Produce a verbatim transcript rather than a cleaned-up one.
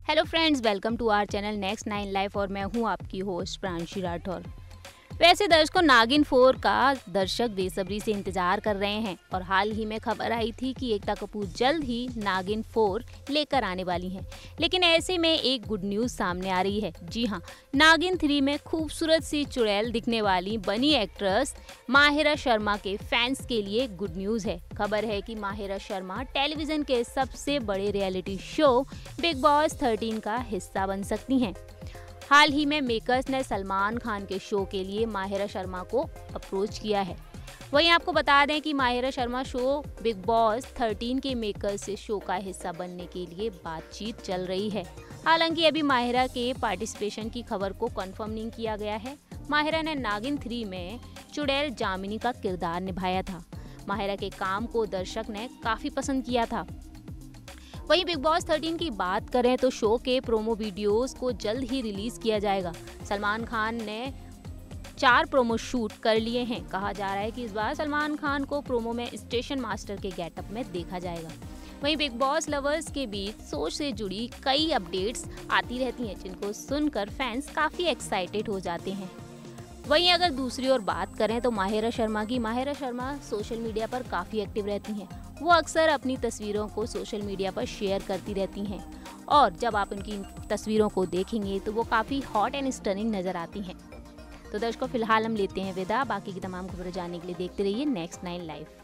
Hello friends, welcome to our channel Next Nine Life और मैं हूं आपकी होस्ट प्रांशी राठौर। वैसे दर्शकों, नागिन फोर का दर्शक बेसब्री से इंतजार कर रहे हैं और हाल ही में खबर आई थी कि एकता कपूर जल्द ही नागिन फोर लेकर आने वाली हैं। लेकिन ऐसे में एक गुड न्यूज सामने आ रही है। जी हां, नागिन थ्री में खूबसूरत सी चुड़ैल दिखने वाली बनी एक्ट्रेस माहिरा शर्मा के फैंस के लिए गुड न्यूज है। खबर है कि माहिरा शर्मा टेलीविजन के सबसे बड़े reality show Bigg Boss thirteen का हिस्सा बन सकती हैं। हाल ही में मेकर्स ने सलमान खान के शो के लिए माहिरा शर्मा को अप्रोच किया है। वहीं आपको बता दें कि Mahira Sharma show Bigg Boss thirteen के मेकर्स से शो का हिस्सा बनने के लिए बातचीत चल रही है। हालांकि अभी माहिरा के पार्टिसिपेशन की खबर को कंफर्म नहीं किया गया है। माहिरा ने नागिन थ्री में चुड़ैल जामिनी का किरदार निभाया था। माहिरा के काम को दर्शक ने काफी पसंद किया था। वहीं बिग बॉस थर्टीन की बात करें तो शो के प्रोमो वीडियोस को जल्द ही रिलीज किया जाएगा। सलमान खान ने चार प्रोमो शूट कर लिए हैं। कहा जा रहा है कि इस बार सलमान खान को प्रोमो में स्टेशन मास्टर के गेटअप में देखा जाएगा। वहीं बिग बॉस लवर्स के बीच सोच से जुड़ी कई अपडेट्स आती रहती हैं, जिनको सुनकर फैंस काफी एक्साइटेड हो जाते हैं। वहीं अगर दूसरी ओर बात करें तो माहिरा शर्मा की माहिरा शर्मा सोशल मीडिया पर काफ़ी एक्टिव रहती हैं। वो अक्सर अपनी तस्वीरों को सोशल मीडिया पर शेयर करती रहती हैं और जब आप उनकी तस्वीरों को देखेंगे तो वो काफ़ी हॉट एंड स्टनिंग नज़र आती हैं। तो दर्शकों, फिलहाल हम लेते हैं विदा। बाकी की तमाम खबरें जानने के लिए देखते रहिए नेक्स्ट नाइन लाइव।